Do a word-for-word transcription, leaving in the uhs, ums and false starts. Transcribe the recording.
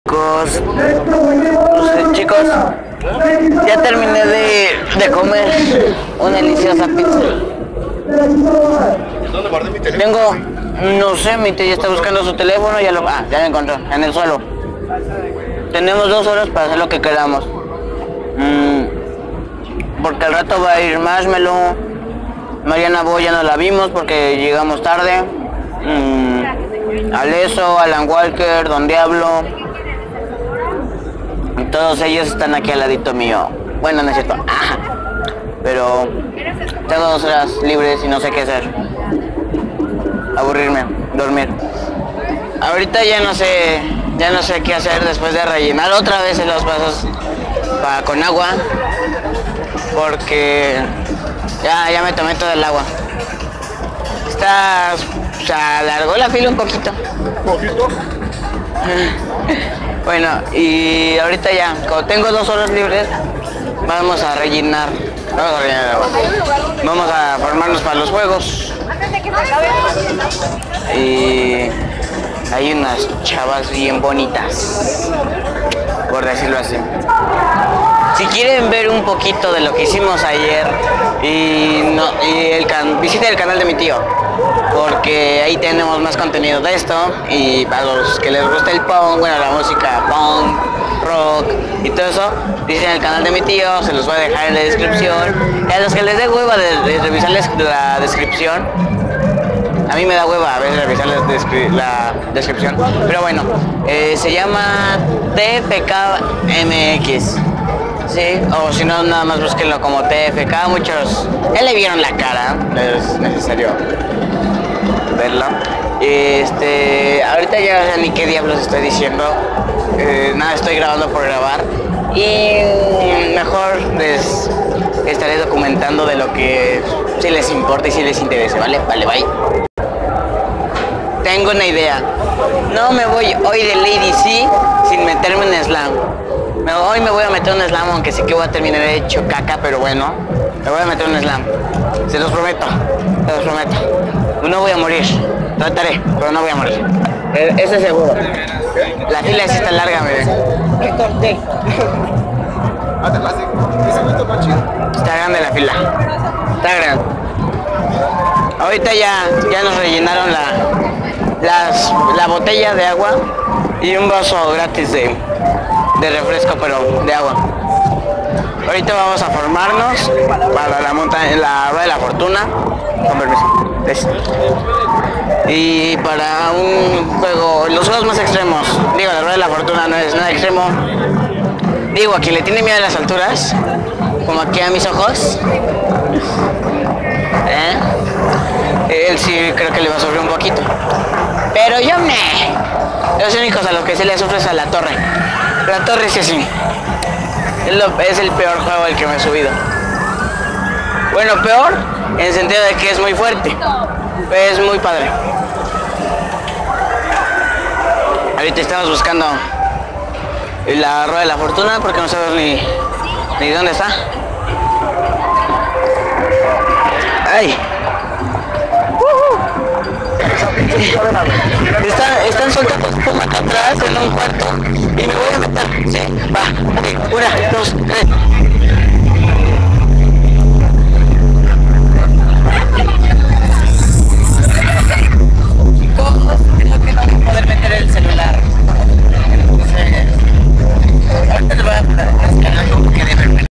Chicos, pues, chicos, ya terminé de, de comer una deliciosa pizza. ¿Dónde guardé mi teléfono? Tengo, no sé, mi tía está buscando su teléfono, ya lo, ah, ya lo encontró, en el suelo. Tenemos dos horas para hacer lo que queramos. Mm, porque al rato va a ir Marshmello, Mariana Bo ya no la vimos porque llegamos tarde. Mm, Aleso, Alan Walker, Don Diablo. Y todos ellos están aquí al ladito mío. Bueno, no es cierto. Ah, pero tengo dos horas libres y no sé qué hacer. Aburrirme, dormir. Ahorita ya no sé, ya no sé qué hacer después de rellenar otra vez en los vasos para, con agua. Porque ya, ya me tomé todo el agua. Está, o sea, alargó la fila un poquito. ¿Un poquito? Bueno, y ahorita ya, como tengo dos horas libres, vamos a rellenar, vamos a rellenar agua. Vamos a formarnos para los juegos. Y hay unas chavas bien bonitas, por decirlo así. Si quieren ver un poquito de lo que hicimos ayer, y, no, y el can, visiten el canal de mi tío, porque ahí tenemos más contenido de esto. Y para los que les gusta el punk, bueno, la música punk, rock y todo eso, visiten el canal de mi tío, se los voy a dejar en la descripción. Y a los que les dé hueva de, de revisarles la descripción, a mí me da hueva a veces revisar la, descri la descripción, pero bueno, eh, se llama T F K M X. Sí, o si no, nada más búsquenlo como T F K. Muchos ya le vieron la cara, es necesario verlo. Este, ahorita ya no sé ni qué diablos estoy diciendo. Eh, nada, estoy grabando por grabar. Y mejor les estaré documentando de lo que sí les importa y si les interese, ¿vale? Vale, bye. Tengo una idea. No me voy hoy de Lady C sin meterme en slam. Me, hoy me voy a meter un slam, aunque sé que voy a terminar hecho caca, pero bueno, me voy a meter un slam. Se los prometo, se los prometo. No voy a morir, trataré, pero no voy a morir. Eso es seguro. La fila sí está larga, miren. ¿Qué corté? Está grande la fila. Está grande. Ahorita ya, ya nos rellenaron la, las, la botella de agua y un vaso gratis de, de refresco, pero de agua. Ahorita vamos a formarnos para la montaña, la rueda de la fortuna. Con permiso. Es. Y para un juego, los juegos más extremos, digo, la rueda de la fortuna no es nada extremo. Digo, a quien le tiene miedo a las alturas, como aquí a mis ojos, ¿eh? Él sí creo que le va a sufrir un poquito. Pero yo me... Los únicos a los que se le sufre es a la torre. La torre sí así. Es, lo, es el peor juego al que me he subido. Bueno, peor en el sentido de que es muy fuerte. Es muy padre. Ahorita estamos buscando la rueda de la fortuna porque no sabemos ni, ni dónde está. ¡Ay! Están, están soltando espuma acá atrás en un cuarto y me voy a meter. Sí, va. Una, dos, tres. Chicos, creo que no voy a poder meter el celular.